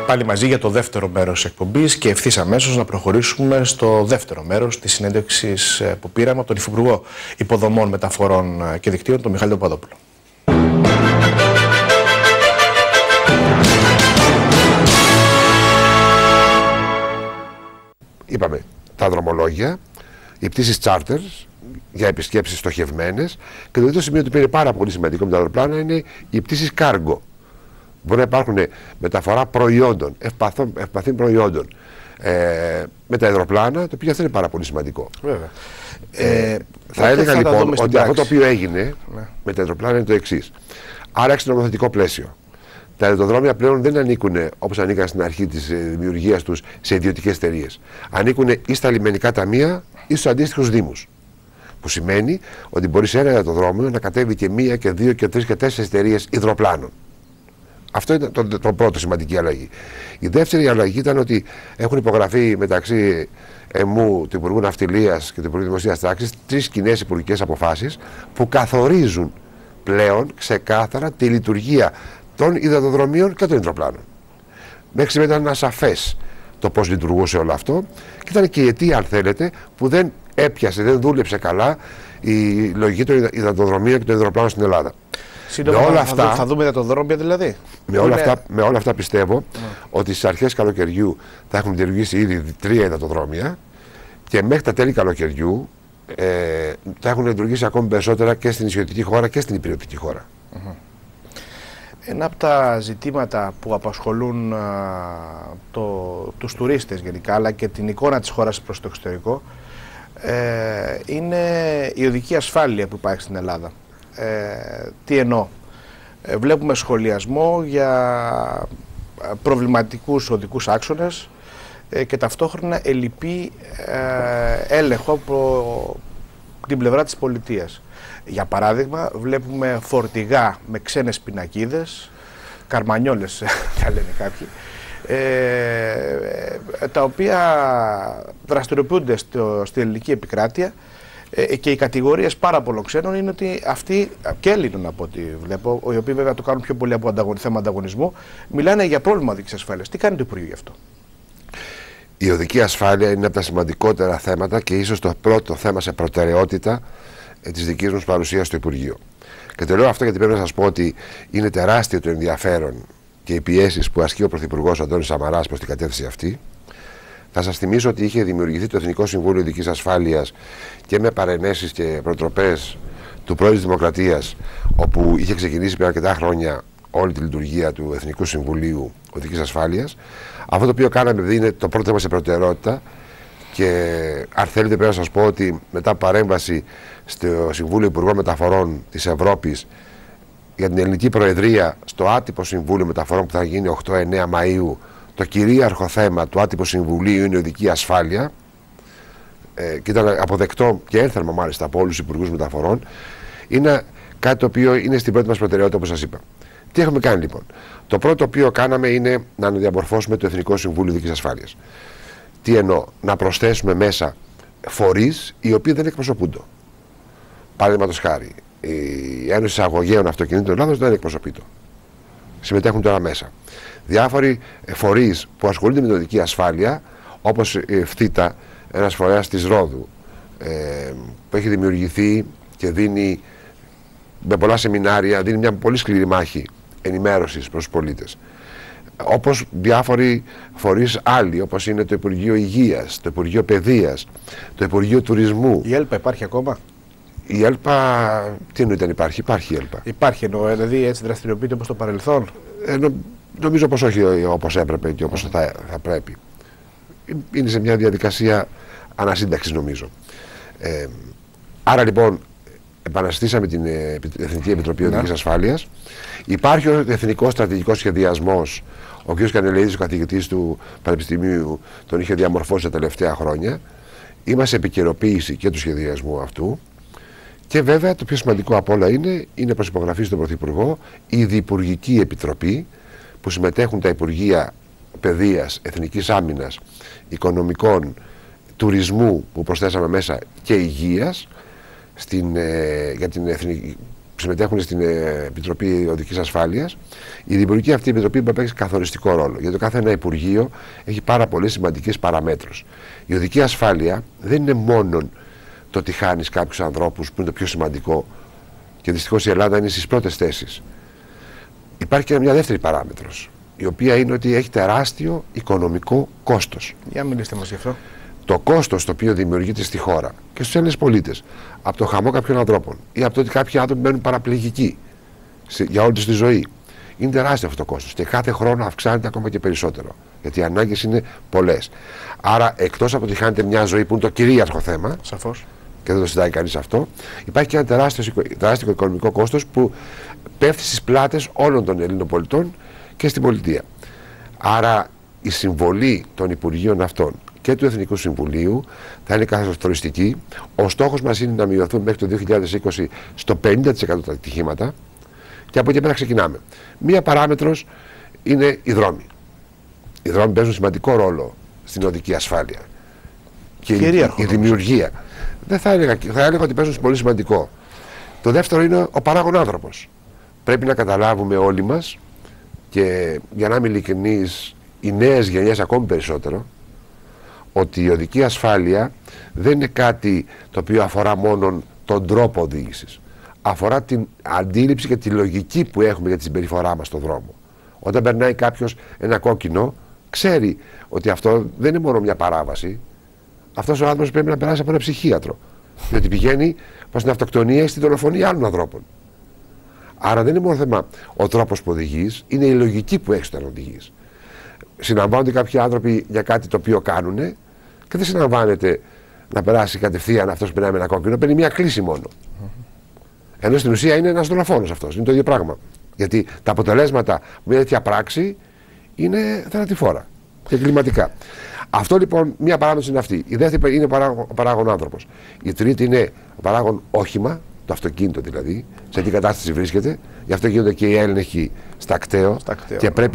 πάλι μαζί για το δεύτερο μέρος της εκπομπής και ευθύς αμέσως να προχωρήσουμε στο δεύτερο μέρος της συνέντευξης που πήραμε από τον Υφυπουργό Υποδομών, Μεταφορών και Δικτύων, τον Μιχάλη Παπαδόπουλο. Είπαμε τα δρομολόγια, οι πτήσεις charters για επισκέψεις στοχευμένες, και το τρίτο σημείο που είναι πάρα πολύ σημαντικό με τα αεροπλάνα είναι οι πτήσεις cargo. Μπορεί να υπάρχουν μεταφορά προϊόντων, ευπαθών προϊόντων με τα αεροπλάνα, το οποίο αυτό είναι πάρα πολύ σημαντικό. Βέβαια. Θα έλεγα λοιπόν ότι αυτό το οποίο έγινε με τα αεροπλάνα είναι το εξής. Άραξε το νομοθετικό πλαίσιο. Τα αεροδρόμια πλέον δεν ανήκουν, όπως ανήκαν στην αρχή της δημιουργίας τους, σε ιδιωτικές εταιρείες. Ανήκουν ή στα λιμενικά ταμεία ή στους αντίστοιχους δήμους. Που σημαίνει ότι μπορεί σε ένα αεροδρόμιο να κατέβει και μία και δύο και τρεις και τέσσερις εταιρείες υδροπλάνων. Αυτό ήταν το πρώτο σημαντική αλλαγή. Η δεύτερη αλλαγή ήταν ότι έχουν υπογραφεί μεταξύ ΕΜΟΥ, του Υπουργού Ναυτιλίας και του Υπουργού Δημοσίας Τάξης 3 κοινές υπουργικές αποφάσεις που καθορίζουν πλέον ξεκάθαρα τη λειτουργία των υδατοδρομίων και των υδροπλάνων. Μέχρι σήμερα ήταν ασαφές το πώς λειτουργούσε όλο αυτό και ήταν και η αιτία, αν θέλετε, που δεν έπιασε, δεν δούλεψε καλά η λογική των υδατοδρομίων και των υδροπλάνων στην Ελλάδα. Σύντομα όλα αυτά, θα δούμε υδατοδρόμια δηλαδή. Με όλα αυτά πιστεύω ότι στις αρχές καλοκαιριού θα έχουν λειτουργήσει ήδη 3 υδατοδρόμια και μέχρι τα τέλη καλοκαιριού θα έχουν λειτουργήσει ακόμη περισσότερα και στην νησιωτική χώρα και στην υπηρετική χώρα. Ένα από τα ζητήματα που απασχολούν τους τουρίστες γενικά, αλλά και την εικόνα της χώρας προς το εξωτερικό, είναι η οδική ασφάλεια που υπάρχει στην Ελλάδα. Τι εννοώ? Βλέπουμε σχολιασμό για προβληματικούς οδικούς άξονες και ταυτόχρονα ελλειπή έλεγχο από την πλευρά της πολιτείας. Για παράδειγμα, βλέπουμε φορτηγά με ξένες πινακίδες, καρμανιόλες θα λένε κάποιοι, τα οποία δραστηριοποιούνται στην ελληνική επικράτεια, και οι κατηγορίες πάρα πολλών ξένων είναι ότι αυτοί, και Έλληνων από ό,τι βλέπω, οι οποίοι βέβαια το κάνουν πιο πολύ από θέμα ανταγωνισμού, μιλάνε για πρόβλημα οδικής ασφάλειας. Τι κάνει το Υπουργείο γι' αυτό? Η οδική ασφάλεια είναι από τα σημαντικότερα θέματα και ίσως το πρώτο θέμα σε προτεραιότητα της δικής μας παρουσίας στο Υπουργείο. Και το λέω αυτό γιατί πρέπει να σας πω ότι είναι τεράστιο το ενδιαφέρον και οι πιέσεις που ασκεί ο Πρωθυπουργός Αντώνης Σαμαράς προς την κατεύθυνση αυτή. Θα σας θυμίσω ότι είχε δημιουργηθεί το Εθνικό Συμβούλιο Οδικής Ασφάλειας και με παρενέσεις και προτροπές του Πρόεδρου της Δημοκρατίας, όπου είχε ξεκινήσει πριν αρκετά χρόνια όλη τη λειτουργία του Εθνικού Συμβουλίου Οδικής Ασφάλειας. Αυτό το οποίο κάναμε, επειδή είναι το πρώτο θέμα σε προτεραιότητα, και αν θέλετε πρέπει να σας πω ότι μετά παρέμβαση στο Συμβούλιο Υπουργών Μεταφορών της Ευρώπης για την Ελληνική Προεδρία στο άτυπο Συμβούλιο Μεταφορών που θα γίνει 8-9 Μαΐου, το κυρίαρχο θέμα του άτυπου Συμβουλίου είναι η οδική ασφάλεια, και ήταν αποδεκτό και ένθερμα μάλιστα από όλους τους υπουργούς μεταφορών. Είναι κάτι το οποίο είναι στην πρώτη μας προτεραιότητα, όπως σας είπα. Τι έχουμε κάνει λοιπόν? Το πρώτο το οποίο κάναμε είναι να αναδιαμορφώσουμε το Εθνικό Συμβούλιο Οδικής Ασφάλειας. Τι εννοώ? Να προσθέσουμε μέσα φορείς οι οποίοι δεν εκπροσωπούνται. Παραδείγματος χάρη, η Ένωση Αγωγέων Αυτοκινήτων Ελλάδος δεν εκπροσωπείται. Συμμετέχουν τώρα μέσα. Διάφοροι φορείς που ασχολούνται με την οδική ασφάλεια, όπως η ΦΤΙΤΑ, ένας φορέας της Ρόδου, που έχει δημιουργηθεί και δίνει με πολλά σεμινάρια, δίνει μια πολύ σκληρή μάχη ενημέρωσης προς τους πολίτες. Όπως διάφοροι φορείς άλλοι, όπως είναι το Υπουργείο Υγείας, το Υπουργείο Παιδείας, το Υπουργείο Τουρισμού. Η ΕΛΠΑ υπάρχει ακόμα? Η ΕΛΠΑ, τι εννοείται αν υπάρχει? Υπάρχει η ΕΛΠΑ. Υπάρχει, εννοώ, δηλαδή έτσι δραστηριοποιείται όπως το παρελθόν? Νομίζω πως όχι όπως έπρεπε και όπως θα πρέπει. Είναι σε μια διαδικασία ανασύνταξης νομίζω. Άρα λοιπόν επαναστήσαμε την Εθνική Επιτροπή Οδικής Ασφάλειας. Υπάρχει ο Εθνικός Στρατηγικός Σχεδιασμός. Ο κ. Κανελίδης, ο καθηγητής του Πανεπιστημίου, τον είχε διαμορφώσει τα τελευταία χρόνια. Είμαστε σε επικαιροποίηση και του σχεδιασμού αυτού. Και βέβαια το πιο σημαντικό απ' όλα είναι προς υπογραφή στον Πρωθυπουργό η Διυπουργική Επιτροπή, που συμμετέχουν τα Υπουργεία Παιδείας, Εθνικής Άμυνας, Οικονομικών, Τουρισμού που προσθέσαμε μέσα και Υγείας, για την συμμετέχουν στην Επιτροπή Οδικής Ασφάλειας, η Δημιουργική αυτή Επιτροπή μπορεί να παίξει καθοριστικό ρόλο. Γιατί το κάθε ένα Υπουργείο έχει πάρα πολλές σημαντικές παραμέτρους. Η οδική ασφάλεια δεν είναι μόνο το ότι χάνεις κάποιους ανθρώπους, που είναι το πιο σημαντικό, και δυστυχώς η Ελλάδα είναι στις πρώτες θέσεις. Υπάρχει και μια δεύτερη παράμετρος, η οποία είναι ότι έχει τεράστιο οικονομικό κόστος. Για μιλήστε μας γι' αυτό. Το κόστος το οποίο δημιουργείται στη χώρα και στους Έλληνες πολίτες από το χαμό κάποιων ανθρώπων ή από το ότι κάποιοι άνθρωποι μένουν παραπληγικοί για όλη τους τη ζωή, είναι τεράστιο αυτό το κόστος και κάθε χρόνο αυξάνεται ακόμα και περισσότερο. Γιατί οι ανάγκες είναι πολλές. Άρα, εκτός από ότι χάνεται μια ζωή που είναι το κυρίαρχο θέμα, σαφώς, και δεν το συζητάει κανείς αυτό, υπάρχει και ένα τεράστιο οικονομικό κόστος που πέφτει στις πλάτες όλων των Ελλήνων πολιτών και στην πολιτεία. Άρα, η συμβολή των Υπουργείων αυτών και του Εθνικού Συμβουλίου θα είναι καθοριστική. Ο στόχος μας είναι να μειωθούν μέχρι το 2020 στο 50% τα ατυχήματα και από εκεί πέρα ξεκινάμε. Μία παράμετρος είναι οι δρόμοι. Οι δρόμοι παίζουν σημαντικό ρόλο στην οδική ασφάλεια. Και η δημιουργία. Δεν θα έλεγα ότι παίζουν πολύ σημαντικό. Το δεύτερο είναι ο παράγων άνθρωπος. Πρέπει να καταλάβουμε όλοι μας, και για να είμαι ειλικρινής, οι νέες γενιές ακόμη περισσότερο, ότι η οδική ασφάλεια δεν είναι κάτι το οποίο αφορά μόνο τον τρόπο οδήγησης. Αφορά την αντίληψη και τη λογική που έχουμε για τη συμπεριφορά μας στον δρόμο. Όταν περνάει κάποιος ένα κόκκινο, ξέρει ότι αυτό δεν είναι μόνο μια παράβαση. Αυτός ο άνθρωπος πρέπει να περάσει από ένα ψυχίατρο. Διότι πηγαίνει προς την αυτοκτονία ή στην δολοφονία άλλων ανθρώπων. Άρα δεν είναι μόνο θέμα ο τρόπος που οδηγείς, είναι η λογική που έχεις όταν οδηγείς. Συναμβάνονται κάποιοι άνθρωποι για κάτι το οποίο κάνουν και δεν συναμβάνεται να περάσει κατευθείαν αυτός που περνάει με ένα κόκκινο, παίρνει μια κλίση μόνο. Ενώ στην ουσία είναι ένας δολοφόνος αυτός, είναι το ίδιο πράγμα. Γιατί τα αποτελέσματα μια τέτοια πράξη είναι θανατηφόρα και κλιματικά. Αυτό λοιπόν, μια παράδοση είναι αυτή. Η δεύτερη είναι ο παράγων άνθρωπος. Η τρίτη είναι ο παράγων όχημα, το αυτοκίνητο δηλαδή, σε τι κατάσταση βρίσκεται. Γι' αυτό γίνονται και οι έλεγχοι στα κτέο. Και πρέπει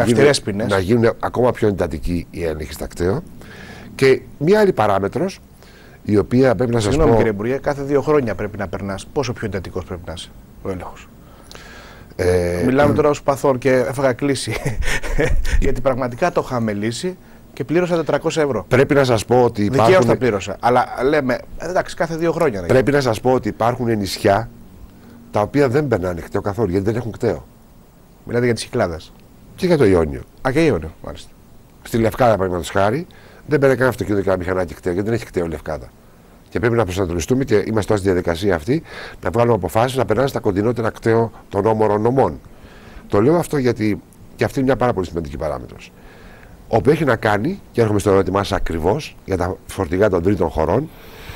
να γίνουν ακόμα πιο εντατικοί οι έλεγχοι στα κτέο. Και μια άλλη παράμετρος, η οποία πρέπει να σας πω. Συγγνώμη κύριε Υπουργέ, κάθε 2 χρόνια πρέπει να περνάς. Πόσο πιο εντατικός πρέπει να είσαι ο έλεγχος? Μιλάμε τώρα ως παθών και έφαγα κλίση. Γιατί πραγματικά το είχαμε λύσει και πλήρωσα 400 ευρώ. Πρέπει να σας πω ότι υπάρχουν. Δικαίως τα πλήρωσα. Αλλά λέμε, εντάξει, κάθε 2 χρόνια. Πρέπει να σας πω ότι υπάρχουν νησιά τα οποία δεν περνάνε κτέο καθόλου, γιατί δεν έχουν κτέο. Μιλάτε για τις Κυκλάδες? Και για το Ιόνιο. Α, και Ιόνιο, μάλιστα. Στη Λευκάδα, παραδείγματος χάρη, δεν παίρνει κανένα αυτοκίνητο και ένα μηχανάκι κτέο, γιατί δεν έχει κτέο η Λευκάδα. Και πρέπει να προσανατολιστούμε και είμαστε τώρα στη διαδικασία αυτή να βγάλουμε αποφάσεις να περνάνε στα κοντινότερα κτέο των όμορων νομών. Το λέω αυτό γιατί και αυτή είναι μια πάρα πολύ σημαντική παράμετρος. Όπου έχει να κάνει, και έρχομαι στο ερώτημά σας ακριβώς, για τα φορτηγά των τρίτων χωρών,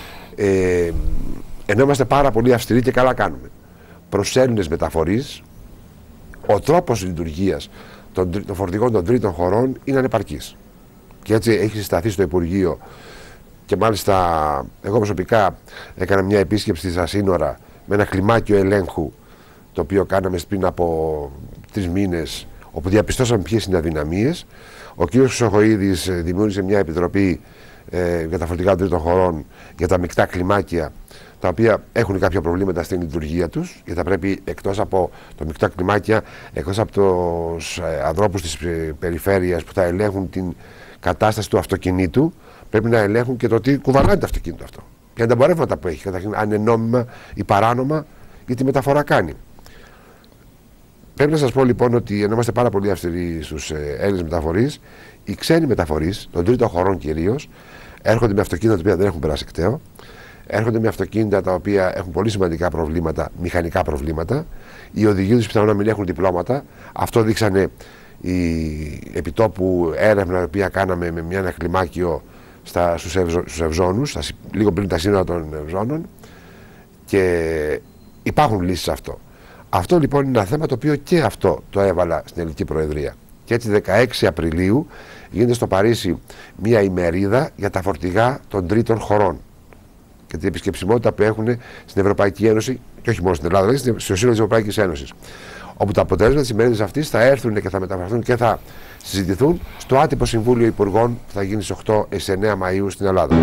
ενώ είμαστε πάρα πολύ αυστηροί και καλά κάνουμε προς Έλληνες μεταφορείς, ο τρόπος λειτουργίας των φορτηγών των τρίτων χωρών είναι ανεπαρκής. Και έτσι έχει συσταθεί στο Υπουργείο, και μάλιστα εγώ προσωπικά έκανα μια επίσκεψη στα σύνορα με ένα κλιμάκιο ελέγχου, το οποίο κάναμε πριν από 3 μήνες, όπου διαπιστώσαμε ποιες είναι οι αδυναμίες. Ο κ. Χρυσοχοΐδης δημιούργησε μια επιτροπή για τα φορτηγά των τρίτων χωρών για τα μεικτά κλιμάκια, τα οποία έχουν κάποια προβλήματα στην λειτουργία τους, γιατί θα πρέπει εκτός από τα μεικτά κλιμάκια, εκτός από τους ανθρώπους της περιφέρειας που θα ελέγχουν την κατάσταση του αυτοκινήτου, πρέπει να ελέγχουν και το τι κουβαλάει το αυτοκίνητο αυτό. Ποια είναι τα εμπορεύματα που έχει, καταρχήν αν είναι νόμιμα ή παράνομα, ή τη μεταφορά κάνει. Πρέπει να σας πω λοιπόν ότι ενώ είμαστε πάρα πολύ αυστηροί στους Έλληνες μεταφορείς, οι ξένοι μεταφορείς, των τρίτων χωρών κυρίως, έρχονται με αυτοκίνητα τα οποία δεν έχουν περάσει κτέο, έρχονται με αυτοκίνητα τα οποία έχουν πολύ σημαντικά προβλήματα, μηχανικά προβλήματα. Οι οδηγοί τους πιθανόν να μην έχουν διπλώματα. Αυτό δείξανε η επιτόπου έρευνα η οποία κάναμε με ένα κλιμάκιο στους Ευζώνους, λίγο πριν τα σύνορα των Ευζώνων, και υπάρχουν λύσεις σε αυτό. Αυτό λοιπόν είναι ένα θέμα το οποίο και αυτό το έβαλα στην Ελληνική Προεδρία. Και έτσι 16 Απριλίου γίνεται στο Παρίσι μια ημερίδα για τα φορτηγά των τρίτων χωρών και την επισκεψιμότητα που έχουν στην Ευρωπαϊκή Ένωση, και όχι μόνο στην Ελλάδα, αλλά στο σύνολο της Ευρωπαϊκής Ένωσης. Όπου τα αποτελέσματα της ημερίδας αυτής θα έρθουν και θα μεταφραστούν και θα συζητηθούν στο άτυπο Συμβούλιο Υπουργών που θα γίνει στις 8 9 Μαΐου στην Ελλάδα.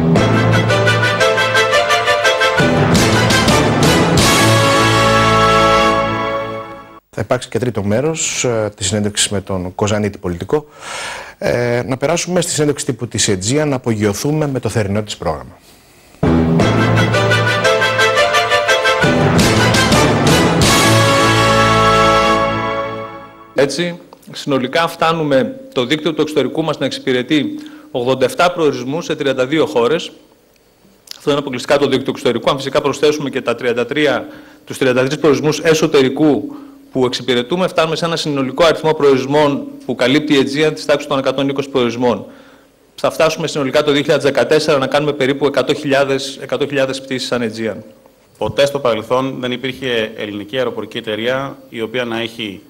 θα υπάρξει και τρίτο μέρος της συνέντευξης με τον Κοζανίτη πολιτικό. Να περάσουμε στη συνέντευξη τύπου της Aegean, να απογειωθούμε με το θερινό της πρόγραμμα. Έτσι, συνολικά φτάνουμε το δίκτυο του εξωτερικού μας να εξυπηρετεί 87 προορισμούς σε 32 χώρες. Αυτό είναι αποκλειστικά το δίκτυο εξωτερικού. Αν φυσικά προσθέσουμε και τους 33 προορισμούς εσωτερικού που εξυπηρετούμε, φτάνουμε σε ένα συνολικό αριθμό προορισμών που καλύπτει η Aegean της τάξης των 120 προορισμών. Θα φτάσουμε συνολικά το 2014 να κάνουμε περίπου 100.000 πτήσεις σαν Aegean. Ποτέ στο παρελθόν δεν υπήρχε ελληνική αεροπορική εταιρεία η οποία να έχει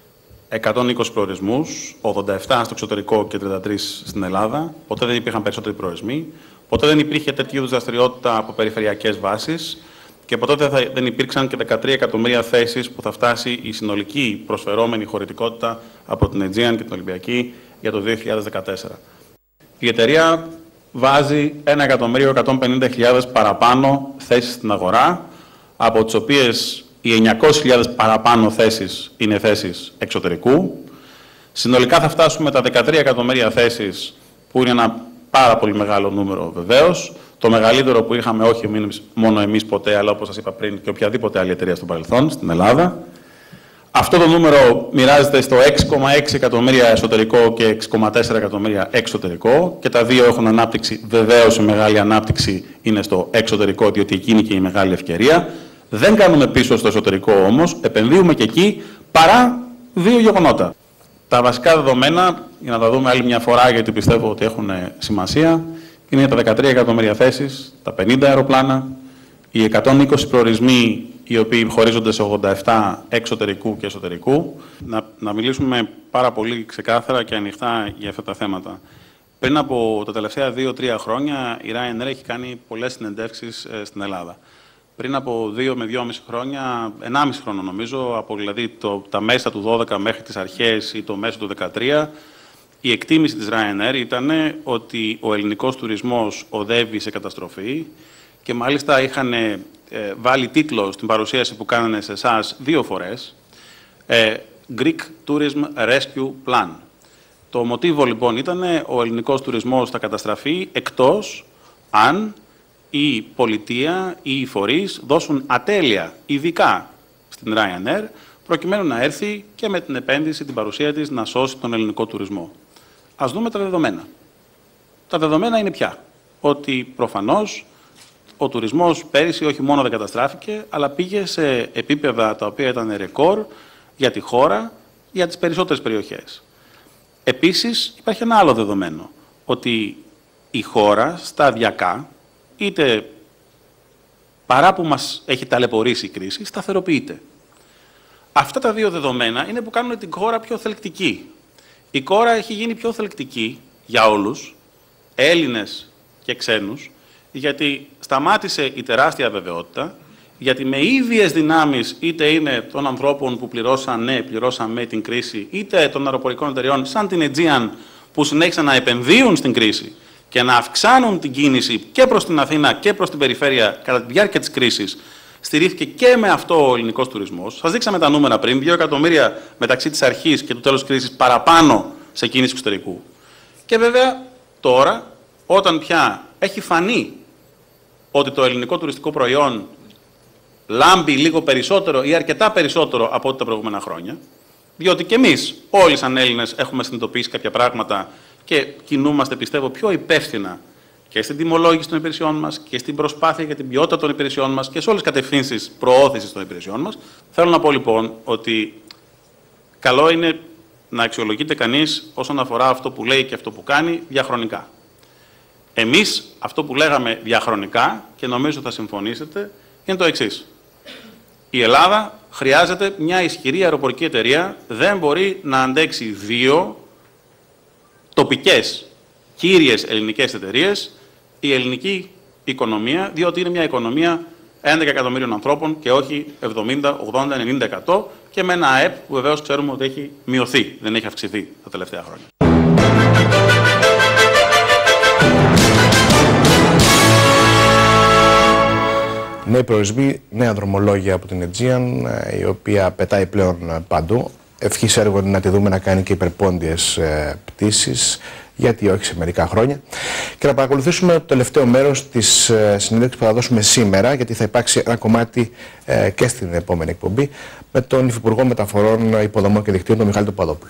120 προορισμούς, 87 στο εξωτερικό και 33 στην Ελλάδα. Ποτέ δεν υπήρχαν περισσότεροι προορισμοί. Ποτέ δεν υπήρχε τέτοιου είδους δραστηριότητα από περιφερειακές βάσεις. Και ποτέ δεν υπήρξαν και 13 εκατομμύρια θέσεις που θα φτάσει η συνολική προσφερόμενη χωρητικότητα από την Aegean και την Ολυμπιακή για το 2014. Η εταιρεία βάζει 1.150.000 παραπάνω θέσεις στην αγορά, από τις οποίες οι 900.000 παραπάνω θέσεις είναι θέσεις εξωτερικού. Συνολικά θα φτάσουμε τα 13 εκατομμύρια θέσεις, που είναι ένα πάρα πολύ μεγάλο νούμερο βεβαίως. Το μεγαλύτερο που είχαμε όχι μόνο εμείς ποτέ, αλλά όπως σας είπα πριν και οποιαδήποτε άλλη εταιρεία στο παρελθόν, στην Ελλάδα. Αυτό το νούμερο μοιράζεται στο 6,6 εκατομμύρια εσωτερικό και 6,4 εκατομμύρια εξωτερικό. Και τα δύο έχουν ανάπτυξη. Βεβαίως η μεγάλη ανάπτυξη είναι στο εξωτερικό, διότι εκεί είναι και η μεγάλη ευκαιρία. Δεν κάνουμε πίσω στο εσωτερικό όμως, επενδύουμε και εκεί, παρά δύο γεγονότα. Τα βασικά δεδομένα, για να τα δούμε άλλη μια φορά, γιατί πιστεύω ότι έχουν σημασία, είναι τα 13 εκατομμύρια θέσεις, τα 50 αεροπλάνα, οι 120 προορισμοί οι οποίοι χωρίζονται σε 87 εξωτερικού και εσωτερικού. Να μιλήσουμε πάρα πολύ ξεκάθαρα και ανοιχτά για αυτά τα θέματα. Πριν από τα τελευταία 2-3 χρόνια η Ryanair έχει κάνει πολλές συνεντεύξεις στην Ελλάδα. Πριν από 2 με 2,5 χρόνια, 1,5 χρόνο νομίζω, από δηλαδή τα μέσα του 12 μέχρι τις αρχές ή το μέσο του 13, η εκτίμηση της Ryanair ήταν ότι ο ελληνικός τουρισμός οδεύει σε καταστροφή και μάλιστα είχαν βάλει τίτλο στην παρουσίαση που κάνανε σε εσάς 2 φορές, Greek Tourism Rescue Plan. Το μοτίβο λοιπόν ήταν ο ελληνικός τουρισμός θα καταστραφεί εκτός αν η πολιτεία ή οι φορείς δώσουν ατέλεια ειδικά στην Ryanair προκειμένου να έρθει και με την επένδυση, την παρουσία της, να σώσει τον ελληνικό τουρισμό. Ας δούμε τα δεδομένα. Τα δεδομένα είναι ποια? Ότι προφανώς ο τουρισμός πέρυσι όχι μόνο δεν καταστράφηκε, αλλά πήγε σε επίπεδα τα οποία ήταν ρεκόρ για τη χώρα, για τις περισσότερες περιοχές. Επίσης υπάρχει ένα άλλο δεδομένο, ότι η χώρα σταδιακά, είτε παρά που μας έχει ταλαιπωρήσει η κρίση, σταθεροποιείται. Αυτά τα δύο δεδομένα είναι που κάνουν την χώρα πιο θελκτική. Η χώρα έχει γίνει πιο θελκτική για όλους, Έλληνες και ξένους, γιατί σταμάτησε η τεράστια αβεβαιότητα, γιατί με ίδιες δυνάμεις, είτε είναι των ανθρώπων που πληρώσαμε την κρίση, είτε των αεροπορικών εταιριών σαν την Aegean, που συνέχισαν να επενδύουν στην κρίση και να αυξάνουν την κίνηση και προς την Αθήνα και προς την περιφέρεια κατά τη διάρκεια της κρίσης, στηρίχθηκε και με αυτό ο ελληνικός τουρισμός. Σας δείξαμε τα νούμερα πριν, 2 εκατομμύρια μεταξύ της αρχής και του τέλους της κρίσης παραπάνω σε κίνηση εξωτερικού. Και βέβαια τώρα, όταν πια έχει φανεί ότι το ελληνικό τουριστικό προϊόν λάμπει λίγο περισσότερο ή αρκετά περισσότερο από ό,τι τα προηγούμενα χρόνια, διότι και εμείς όλοι σαν Έλληνες έχουμε συνειδητοποιήσει κάποια πράγματα και κινούμαστε, πιστεύω, πιο υπεύθυνα και στην τιμολόγηση των υπηρεσιών μας και στην προσπάθεια για την ποιότητα των υπηρεσιών μας και σε όλες τις κατευθύνσεις προώθησης των υπηρεσιών μας. Θέλω να πω λοιπόν ότι καλό είναι να αξιολογείται κανείς όσον αφορά αυτό που λέει και αυτό που κάνει διαχρονικά. Εμείς αυτό που λέγαμε διαχρονικά, και νομίζω θα συμφωνήσετε, είναι το εξής. Η Ελλάδα χρειάζεται μια ισχυρή αεροπορική εταιρεία, δεν μπορεί να αντέξει 2 τοπικές, κύριες ελληνικές εταιρείες, η ελληνική οικονομία, διότι είναι μια οικονομία 11 εκατομμύριων ανθρώπων και όχι 70, 80, 90% και με ένα ΑΕΠ που βεβαίως ξέρουμε ότι έχει μειωθεί, δεν έχει αυξηθεί τα τελευταία χρόνια. Νέοι προορισμοί, νέα δρομολόγια από την Aegean, η οποία πετάει πλέον παντού. Ευχής έργο είναι να τη δούμε να κάνει και υπερπόντιες πτήσεις, γιατί όχι σε μερικά χρόνια. Και να παρακολουθήσουμε το τελευταίο μέρος της συνέντευξης που θα δώσουμε σήμερα, γιατί θα υπάρξει ένα κομμάτι και στην επόμενη εκπομπή, με τον Υφυπουργό Μεταφορών, Υποδομών και Δικτύων, τον Μιχάλη Παπαδόπουλο.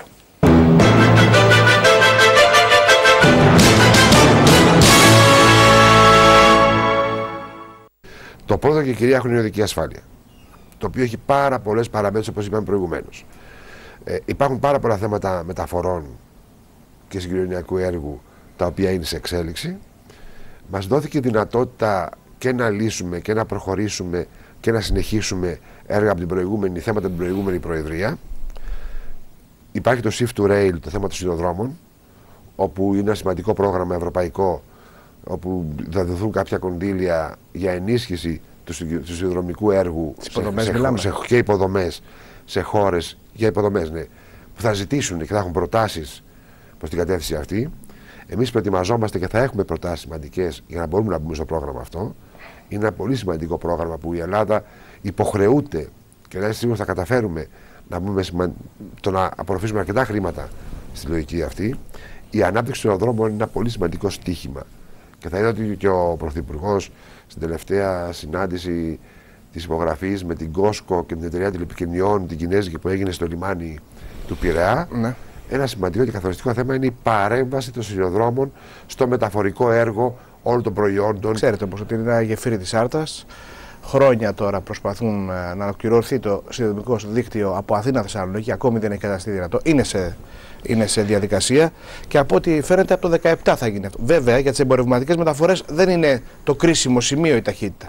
Το πρώτο, και κυρία, είναι η οδική ασφάλεια. Το οποίο έχει πάρα πολλές παραμέτρους, όπως είπαμε προηγουμένως. Υπάρχουν πάρα πολλά θέματα μεταφορών και συγκοινωνιακού έργου, τα οποία είναι σε εξέλιξη. Μας δόθηκε δυνατότητα και να λύσουμε και να προχωρήσουμε και να συνεχίσουμε έργα από την προηγούμενη, θέματα από την προηγούμενη Προεδρία. Υπάρχει το Shift to Rail, το θέμα των σιδηροδρόμων, όπου είναι ένα σημαντικό πρόγραμμα ευρωπαϊκό, όπου θα δοθούν κάποια κονδύλια για ενίσχυση του σιδηροδρομικού έργου και υποδομές σε χώρες, για υποδομές, ναι, που θα ζητήσουν και θα έχουν προτάσεις προς την κατεύθυνση αυτή. Εμείς προετοιμαζόμαστε και θα έχουμε προτάσεις σημαντικές για να μπορούμε να μπούμε στο πρόγραμμα αυτό. Είναι ένα πολύ σημαντικό πρόγραμμα που η Ελλάδα υποχρεούται, και να σίγουρα θα καταφέρουμε να μπούμε το να απορροφήσουμε αρκετά χρήματα στη λογική αυτή. Η ανάπτυξη των αεροδρόμων είναι ένα πολύ σημαντικό στίχημα. Και θα είδα ότι και ο Πρωθυπουργός στην τελευταία συνάντηση της υπογραφής με την Κόσκο και την εταιρεία τηλεπικοινωνιών, την Κινέζικη, που έγινε στο λιμάνι του Πειραιά, ναι, ένα σημαντικό και καθοριστικό θέμα είναι η παρέμβαση των σιδηροδρόμων στο μεταφορικό έργο όλων των προϊόντων. Ξέρετε πως ότι είναι ένα γεφύρι της Άρτας. Χρόνια τώρα προσπαθούν να ολοκληρωθεί το σιδηροδρομικό δίκτυο από Αθήνα-Θεσσαλονίκη, ακόμη δεν έχει καταστεί δυνατό. Είναι σε διαδικασία και από ό,τι φαίνεται από το 2017 θα γίνει αυτό. Βέβαια, για τις εμπορευματικές μεταφορές δεν είναι το κρίσιμο σημείο η ταχύτητα.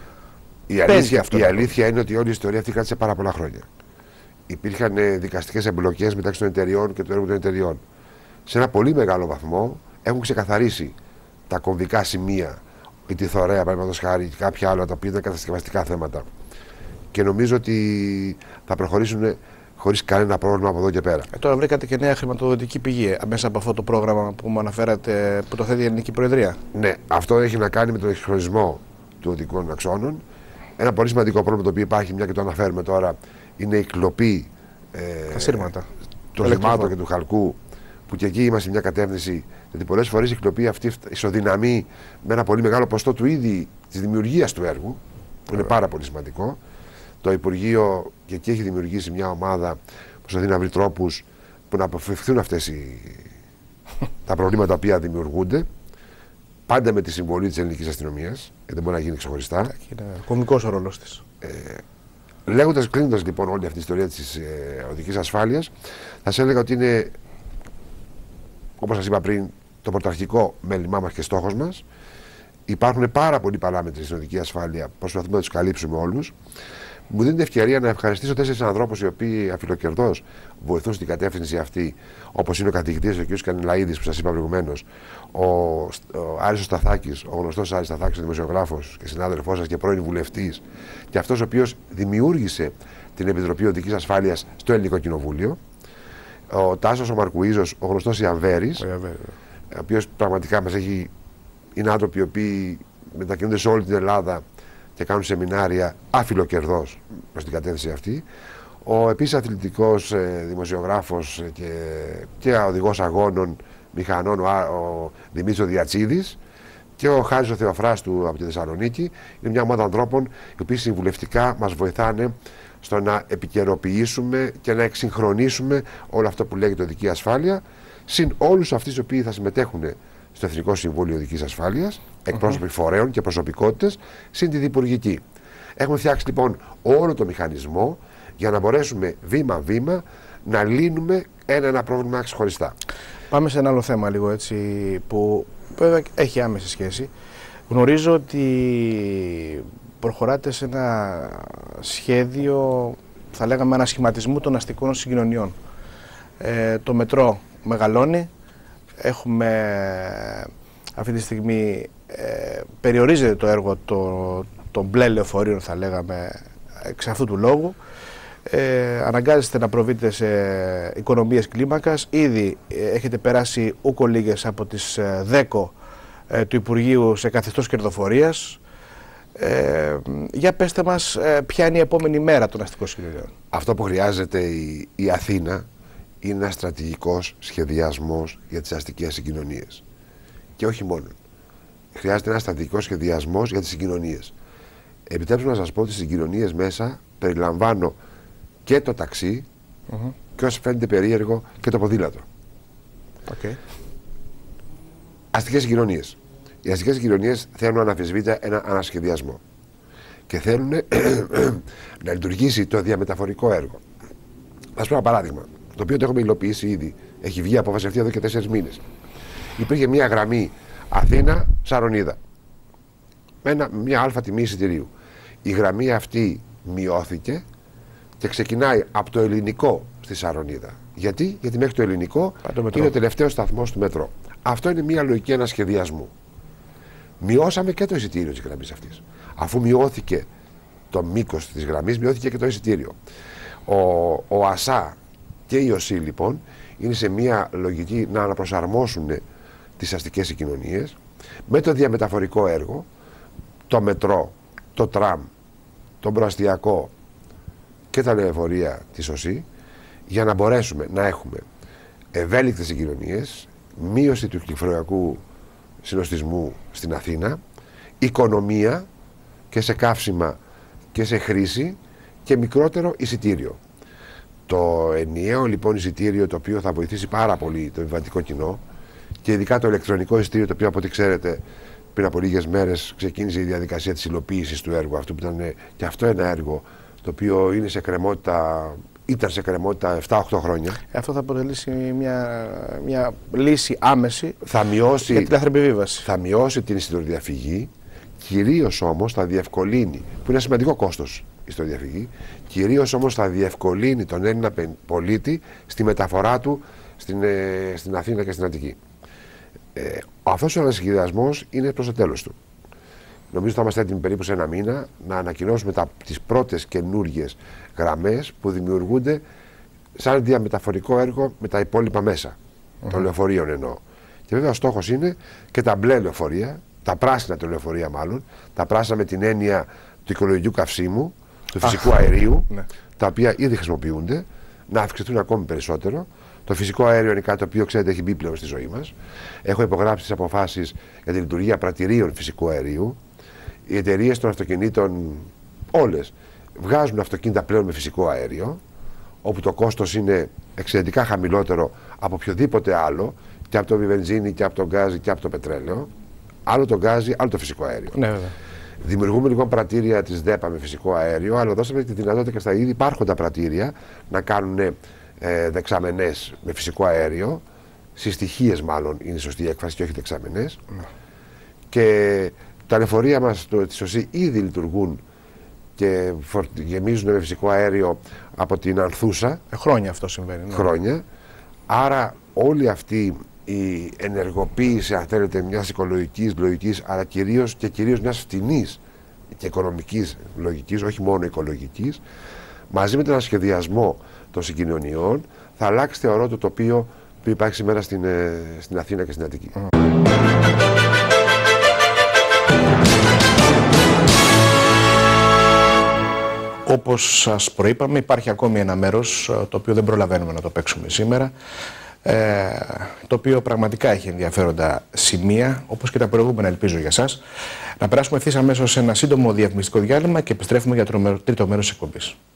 Η αλήθεια είναι ότι όλη η ιστορία αυτή κράτησε πάρα πολλά χρόνια. Υπήρχαν δικαστικές εμπλοκές μεταξύ των εταιριών και του έργου των εταιριών. Σε ένα πολύ μεγάλο βαθμό έχουν ξεκαθαρίσει τα κομβικά σημεία, η Τιθωρέα, παραδείγματος χάρη, και κάποια άλλα τα οποία ήταν κατασκευαστικά θέματα. Και νομίζω ότι θα προχωρήσουν χωρίς κανένα πρόβλημα από εδώ και πέρα. Τώρα βρήκατε και νέα χρηματοδοτική πηγή μέσα από αυτό το πρόγραμμα που μου αναφέρατε, που το θέτει η Ελληνική Προεδρία. Ναι, αυτό έχει να κάνει με τον εξυγχρονισμό των οδικών αξώνων. Ένα πολύ σημαντικό πρόβλημα το οποίο υπάρχει, μια και το αναφέρουμε τώρα, είναι η κλοπή των λιμάτων και του χαλκού, που και εκεί είμαστε σε μια κατεύθυνση, γιατί πολλές φορές η κλοπή αυτή ισοδυναμεί με ένα πολύ μεγάλο ποστό του ήδη της δημιουργίας του έργου, που είναι πάρα πολύ σημαντικό. Το Υπουργείο και εκεί έχει δημιουργήσει μια ομάδα που προσπαθεί να βρει τρόπους που να αποφευχθούν αυτές τα προβλήματα τα οποία δημιουργούνται, πάντα με τη συμβολή της ελληνικής αστυνομίας, γιατί δεν μπορεί να γίνει ξεχωριστά. Είναι κομβικός ο ρόλος της. Κλείνοντας λοιπόν όλη αυτή η ιστορία της οδικής ασφάλειας, θα σας έλεγα ότι είναι, όπως σας είπα πριν, το πρωταρχικό μέλημά μας και στόχος μας. Υπάρχουν πάρα πολλοί παράμετροι στην οδική ασφάλεια, προσπαθούμε να τους καλύψουμε όλους. Μου δίνει την ευκαιρία να ευχαριστήσω 4 ανθρώπους οι οποίοι αφιλοκερδώς βοηθούν στην κατεύθυνση αυτή, όπως είναι ο καθηγητής ο κ. Κανελαίδης, που σας είπα προηγουμένως, ο Άρης ο Σταθάκης, ο γνωστός Άρης Σταθάκης, ο δημοσιογράφος και συνάδελφός σας και πρώην βουλευτής, και αυτός ο οποίος δημιούργησε την Επιτροπή Οδικής Ασφάλειας στο Ελληνικό Κοινοβούλιο, ο Τάσος ο Μαρκουίζος, ο γνωστός Ιαμβέρης, ο οποίος πραγματικά μας έχει, είναι άνθρωποι οι οποίοι μετακινούνται σε όλη την Ελλάδα και κάνουν σεμινάρια αφιλοκερδώς προς την κατεύθυνση αυτή. Ο επίσης αθλητικός δημοσιογράφος και οδηγός αγώνων μηχανών, ο Δημήτρης Διατσίδης, και ο Χάρης ο Θεοφράστου από τη Θεσσαλονίκη. Είναι μια ομάδα ανθρώπων οι οποίοι συμβουλευτικά μας βοηθάνε στο να επικαιροποιήσουμε και να εξυγχρονίσουμε όλο αυτό που λέγεται οδική ασφάλεια, συν όλους αυτούς οι οποίοι θα συμμετέχουν στο Εθνικό Συμβούλιο Οδικής Ασφάλειας, εκπρόσωποι φορέων και προσωπικότητες, συν τη διπουργική. Έχουμε φτιάξει λοιπόν όλο το μηχανισμό για να μπορέσουμε βήμα-βήμα να λύνουμε ένα πρόβλημα ξεχωριστά. Πάμε σε ένα άλλο θέμα λίγο έτσι, που βέβαια έχει άμεση σχέση. Γνωρίζω ότι προχωράτε σε ένα σχέδιο, θα λέγαμε, ανασχηματισμού των αστικών συγκοινωνιών. Το μετρό μεγαλώνει. Έχουμε αυτή τη στιγμή, περιορίζεται το έργο των μπλε λεωφορείων, θα λέγαμε, εξ αυτού του λόγου. Αναγκάζεστε να προβείτε σε οικονομίες κλίμακας. Ήδη έχετε περάσει ούκο λίγες από τις 10 του Υπουργείου σε καθεστώς κερδοφορίας. Για πέστε μας ποια είναι η επόμενη μέρα των αστικών συγκοινωνιών. Αυτό που χρειάζεται η Αθήνα είναι ένας στρατηγικός σχεδιασμός για τις αστικές συγκοινωνίες. Και όχι μόνο. Χρειάζεται ένας στρατηγικός σχεδιασμός για τις συγκοινωνίες. Επιτρέψτε να σας πω ότι στις συγκοινωνίες μέσα περιλαμβάνω και το ταξί και όσο φαίνεται περίεργο και το ποδήλατο. Okay. Αστικές συγκοινωνίες. Οι αστικές συγκοινωνίες θέλουν αναμφισβήτητα ένα ανασχεδιασμό και θέλουν να λειτουργήσει το διαμεταφορικό έργο. Ας πω ένα παράδειγμα, το οποίο το έχουμε υλοποιήσει ήδη. Έχει βγει απόφαση αυτή εδώ και 4 μήνες. Υπήρχε μια γραμμή Αθήνα-Σαρονίδα με μια αλφα τιμή εισιτηρίου. Η γραμμή αυτή μειώθηκε και ξεκινάει από το Ελληνικό στη Σαρονίδα. Γιατί μέχρι το Ελληνικό είναι ο τελευταίος σταθμός του μετρό. Αυτό είναι μια λογική ανασχεδιασμού. Μειώσαμε και το εισιτήριο της γραμμής αυτής. Αφού μειώθηκε το μήκος της γραμμής, μειώθηκε και το εισιτήριο. Ο ΑΣΑ και η ΟΣΥ λοιπόν είναι σε μια λογική να αναπροσαρμόσουν τις αστικές συγκοινωνίες με το διαμεταφορικό έργο, το μετρό, το τραμ, τον προαστιακό και τα λεωφορεία της ΟΣΥ, για να μπορέσουμε να έχουμε ευέλικτες συγκοινωνίες, μείωση του κυκλοφοριακού συνοστισμού στην Αθήνα, οικονομία και σε καύσιμα και σε χρήση και μικρότερο εισιτήριο. Το ενιαίο λοιπόν εισιτήριο, το οποίο θα βοηθήσει πάρα πολύ το επιβατικό κοινό, και ειδικά το ηλεκτρονικό εισιτήριο, το οποίο από ό,τι ξέρετε πριν από λίγες μέρες ξεκίνησε η διαδικασία της υλοποίησης του έργου αυτού, που ήταν και αυτό ένα έργο το οποίο είναι σε κρεμότητα, ήταν σε κρεμότητα 7-8 χρόνια. Αυτό θα αποτελήσει μια λύση άμεση για την λαθρεμπιβίβαση. Θα μειώσει την εισιτηροδιαφυγή, κυρίως όμως θα διευκολύνει, που είναι σημαντικό κόστος η εισιτηροδιαφυγή, κυρίως όμως θα διευκολύνει τον Έλληνα πολίτη στη μεταφορά του στην Αθήνα και στην Αττική. Αυτός ο ανασχεδιασμός είναι προς το τέλος του. Νομίζω θα είμαστε έτοιμοι περίπου σε 1 μήνα να ανακοινώσουμε τις πρώτες καινούργιες γραμμές που δημιουργούνται σαν διαμεταφορικό έργο με τα υπόλοιπα μέσα των λεωφορείων εννοώ. Και βέβαια ο στόχος είναι και τα μπλε λεωφορεία, τα πράσινα λεωφορεία μάλλον, τα πράσινα με την έννοια του οικολογικού καυσίμου, του φυσικού αερίου, τα οποία ήδη χρησιμοποιούνται, να αυξηθούν ακόμη περισσότερο. Το φυσικό αέριο είναι κάτι το οποίο ξέρετε έχει μπει πλέον στη ζωή μας. Έχω υπογράψει τις αποφάσεις για τη λειτουργία πρατηρίων φυσικού αερίου. Οι εταιρείες των αυτοκινήτων, όλες, βγάζουν αυτοκίνητα πλέον με φυσικό αέριο, όπου το κόστος είναι εξαιρετικά χαμηλότερο από οποιοδήποτε άλλο, και από το βενζίνη και από το γκάζι και από το πετρέλαιο. Άλλο το γκάζι, άλλο το φυσικό αέριο. Ναι, βέβαια. Δημιουργούμε λοιπόν πρατήρια της ΔΕΠΑ με φυσικό αέριο, αλλά δώσαμε τη δυνατότητα και στα ήδη υπάρχοντα πρατήρια να κάνουν δεξαμενές με φυσικό αέριο, συστοιχίες μάλλον είναι η σωστή έκφραση και όχι δεξαμενές. Και τα λεωφορεία μας της ΟΣΥ ήδη λειτουργούν και γεμίζουν με φυσικό αέριο από την Ανθούσα. Χρόνια αυτό συμβαίνει. Ναι. Χρόνια. Άρα όλη αυτή η ενεργοποίηση, αν θέλετε, μιας οικολογικής λογικής, αλλά κυρίως μιας φτηνής και οικονομικής λογικής, όχι μόνο οικολογικής, μαζί με τον ασχεδιασμό των συγκοινωνιών, θα αλλάξει θεωρώ το τοπίο που υπάρχει σήμερα στην Αθήνα και στην Αττική. Όπως σας προείπαμε, υπάρχει ακόμη ένα μέρος το οποίο δεν προλαβαίνουμε να το παίξουμε σήμερα, το οποίο πραγματικά έχει ενδιαφέροντα σημεία, όπως και τα προηγούμενα, ελπίζω για σας. Να περάσουμε ευθύς αμέσως σε ένα σύντομο διαφημιστικό διάλειμμα και επιστρέφουμε για το τρίτο μέρος της εκπομπής.